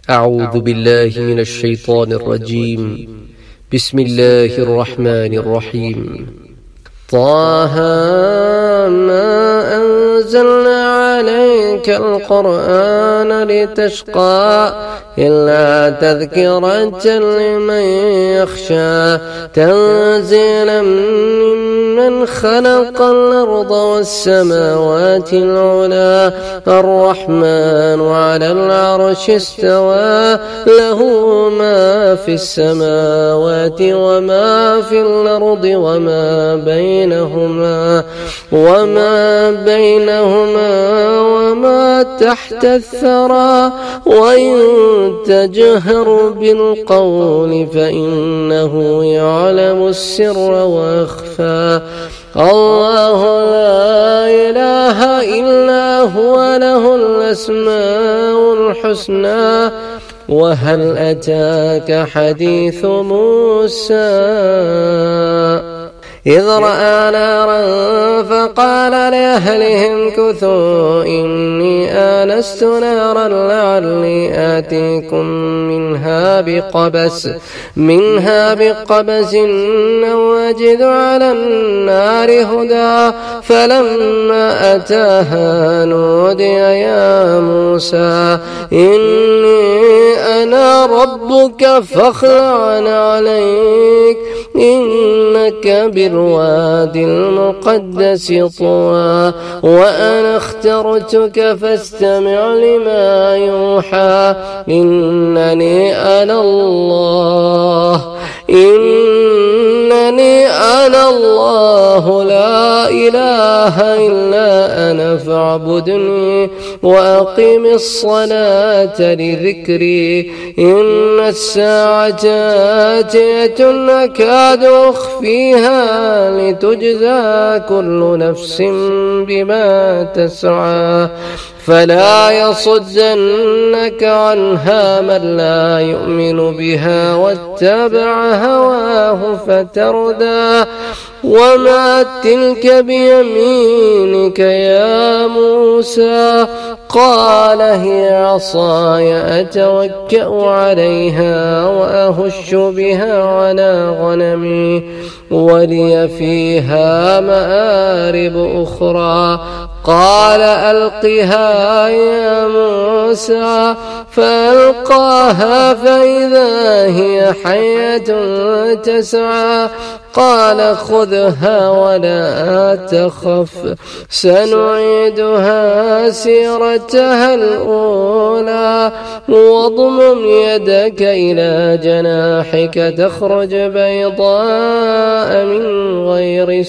أعوذ بالله من الشيطان الرجيم. بسم الله الرحمن الرحيم. طه ما أنزلنا عليك القرآن لتشقى إلا تذكرة لمن يخشى تنزيلا ممن خلق الأرض والسماوات العلى الرحمن على العرش استوى له ما في السماوات وما في الأرض وما بينهما وما تحت الثرى وإن تجهر بالقول فإنه يعلم السر وأخفى. الله لا إله إلا هو له الأسماء الحسنى. وهل أتاك حديث موسى إذ رأى نارا فقال لأهلهم كثوا إني آنست نارا لعلي آتيكم منها بقبس أو أجد على النار هدى فلما أتاها نودي يا موسى إني أنا ربك فاخلع عليك إنك بالوادي المقدس طوى وأنا اخترتك فاستمع لما يوحى إنني أنا الله لا إله إلا أنا فاعبدني وأقم الصلاة لذكري إن الساعة آتية أكاد أخفيها لتجزى كل نفس بما تسعى فلا يصدنك عنها من لا يؤمن بها واتبع هواه فتردى وما تلك بيمينك يا موسى قال هي عصاي أتوكأ عليها وأهش بها على غنمي ولي فيها مآرب أخرى قال ألقها يا موسى فألقاها فإذا هي حية تسعى قال خذها ولا تخف سنعيدها سيرتها الأولى واضمم يدك إلى جناحك تخرج بيضاء من غير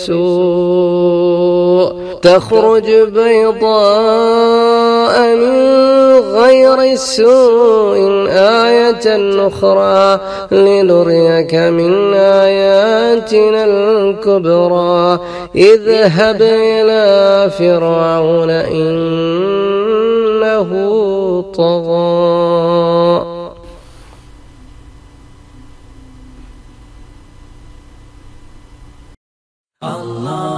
سوء آية أخرى لنريك من آياتنا الكبرى اذهب إلى فرعون إنه طغى. Allah